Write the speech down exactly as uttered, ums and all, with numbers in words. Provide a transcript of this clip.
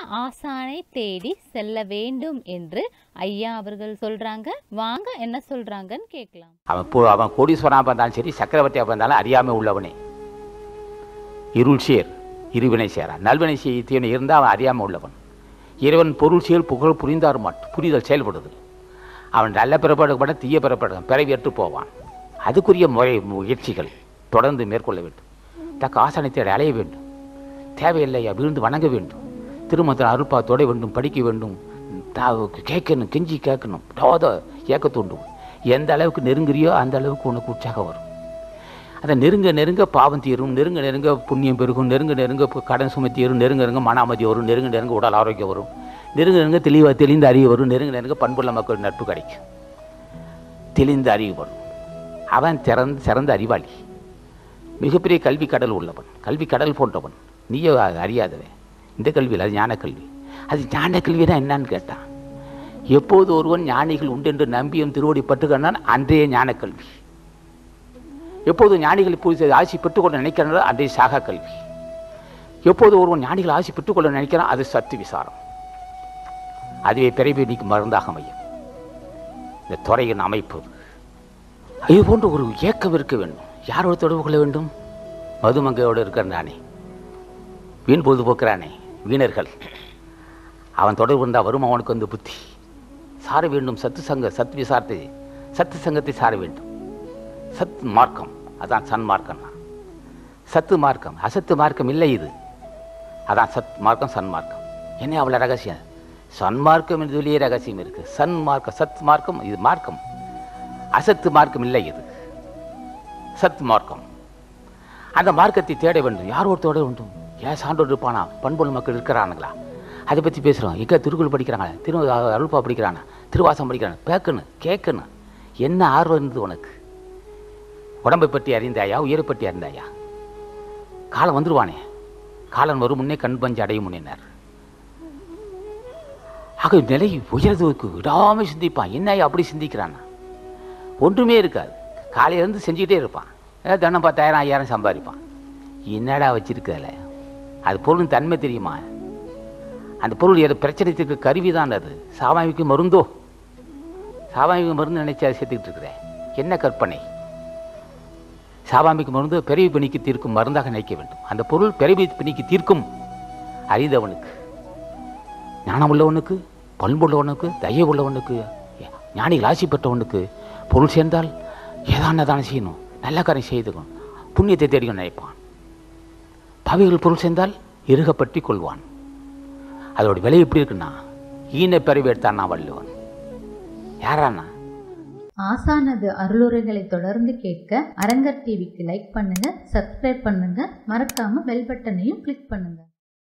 ஆசானை தேடி செல்ல வேண்டும் என்று ஐயா அவர்கள் சொல்றாங்க. வாங்க என்ன சொல்றாங்கன்னு கேட்கலாம். அவன் அவன் கோடீஸ்வரனாக இருந்தாலும் சரி, சக்கரவர்த்தியாக இருந்தாலும் அறியாமல் உள்ளவனே. இருள் சேர் இருவினை சேரா, நல்வினை செய்ய இருந்தால் அவன் அறியாமல் உள்ளவன். இறைவன் பொருள் செயல் புகழ் புரிந்தார் மாட்டு புரிதல் செயல்படுது. அவன் நல்ல பிறப்பாடுபட தீய பிறப்பாடு பிறவி ஏற்று போவான். அதுக்குரிய முறை முயற்சிகள் தொடர்ந்து மேற்கொள்ள வேண்டும். தக்க ஆசானை தேட அலைய வேண்டும். தேவையில்லையா விழுந்து வணங்க வேண்டும். திருமணத்தில் அருள்பா தொட வேண்டும், படிக்க வேண்டும், கேட்கணும், கெஞ்சி கேட்கணும், தோத ஏக்க தூண்டும். எந்த அளவுக்கு நெருங்குறியோ அந்த அளவுக்கு உனக்கு உற்சாகம் வரும். அதை நெருங்க நெருங்க பாவம் தீரும், நெருங்க நெருங்க புண்ணியம் பெருகும், நெருங்க நெருங்க கடன் சுமை தீரும், நெருங்க நெருங்க மன அமைதி வரும், நெருங்க நெருங்க உடல் ஆரோக்கியம் வரும், நெருங்க நெருங்க தெளிவாக தெளிந்த அறிவு வரும், நெருங்க நெருங்க பண்புள்ள மக்கள் நட்பு கிடைக்கும், தெளிந்த அறிவு வரும். அவன் திறந்து சிறந்த அறிவாளி, மிகப்பெரிய கல்வி கடல் உள்ளவன், கல்வி கடல் போன்றவன். நீயே அறியாதவன். இந்த கல்வியில் அது ஞான கல்வி. அது ஞான கல்வி தான் என்னன்னு கேட்டான். எப்போது ஒருவன் ஞானிகள் உண்டு என்று நம்பியும் திருவடி பட்டுக்கண்ணான் அன்றைய ஞான கல்வி. எப்போது ஞானிகள் போய் ஆசி பெற்றுக்கொள்ள நினைக்கிறானோ அன்றைய சாகா கல்வி. எப்போது ஒருவன் ஞானிகள் ஆசி பெற்றுக்கொள்ள நினைக்கிறான் அது சத்து விசாரம். அதுவே பிறவி நீக்கு மருந்தாக அமையும். இந்த துறையின் அமைப்பு இது போன்று ஒரு ஏக்கம் இருக்க வேண்டும். யாரோடு தொடர்பு கொள்ள வேண்டும்? மதுமங்கையோடு இருக்கிற நானே, வீண் பொழுதுபோக்குறானே வீணர்கள், அவன் தொடர்பு இருந்தால் வரும். அவனுக்கு வந்து புத்தி சார வேண்டும். சத்து சங்க சத் விசாரத்தை சத்து சங்கத்தை சார வேண்டும். சத் மார்க்கம் அதான் சன்மார்க்கம். சத்து மார்க்கம் அசத்து மார்க்கம் இல்லை. இது அதான் சத் மார்க்கம் சன்மார்க்கம். என்ன அவ்வளோ ரகசியம்? சன்மார்க்கம் என்றுலேயே ரகசியம் இருக்குது. சன்மார்க்கம் சத் மார்க்கம் இது மார்க்கம். அசத்து மார்க்கம் இல்லை, இது சத் மார்க்கம். அந்த மார்க்கத்தை தேட வேண்டும். யாரோடு தேட வேண்டும்? ஏன் சான்றோடு இருப்பானா? பண்புள்ள மக்கள் இருக்கிறானுங்களா? அதை பற்றி பேசுகிறோம். எங்கே திருக்குறள் படிக்கிறாங்களா? திரு அருள்பா படிக்கிறானா? திருவாசம் படிக்கிறானா? பேக்கணும், கேட்கணும். என்ன ஆர்வம் இருந்தது உனக்கு? உடம்பை பற்றி அறிந்தாயா? உயிரை பற்றி அறிந்தாயா? காலம் வந்துடுவானே, காலம் வரும் முன்னே கண் பஞ்சு அடையும் முன்னேனார். ஆக நிலை உயர்வுக்கு விடாமல் சிந்திப்பான். என்ன அப்படி சிந்திக்கிறான்னா ஒன்றுமே இருக்காது. காலையிலேருந்து செஞ்சுக்கிட்டே இருப்பான். ஏதாவது தினம் பத்தாயிரம் ஐயாயிரம் சம்பாதிப்பான். என்னடா வச்சிருக்கல? அது பொருளின் தன்மை தெரியுமா? அந்த பொருள் எது பிரச்சனைக்கு கருவி தான். அது சாவாமிக்கு மருந்தோ? சாவாமிக்கு மருந்து நினைச்சு அதை சேர்த்துக்கிட்டு இருக்கிறேன். என்ன கற்பனை? சாவாமிக்கு மருந்து பிறவி பிணிக்கு தீர்க்கும் மருந்தாக நினைக்க வேண்டும். அந்த பொருள் பிறவி பிணிக்கு தீர்க்கும். அறிந்தவனுக்கு, ஞானம் உள்ளவனுக்கு, பண்புள்ளவனுக்கு, தயை உள்ளவனுக்கு, ஞானிகள் ஆசி பெற்றவனுக்கு பொருள் சேர்ந்தால் ஏதான தானே செய்யணும், நல்ல காரியம் செய்துக்கணும், புண்ணியத்தை தேடிக்கணும் நினைப்பான். பாவிகள் பொருள் சேர்ந்தால் இறுகப்பற்றி கொள்வான். அதோட விலை எப்படி இருக்குன்னா ஈன பிறவி எடுத்தான் நான் வள்ளுவன். யாரானா? ஆசானது அருளுரைகளை தொடர்ந்து கேட்க அரங்கர் டிவிக்கு லைக் பண்ணுங்க, சப்ஸ்கிரைப் பண்ணுங்க, மறக்காம பெல் பட்டனையும் கிளிக் பண்ணுங்க.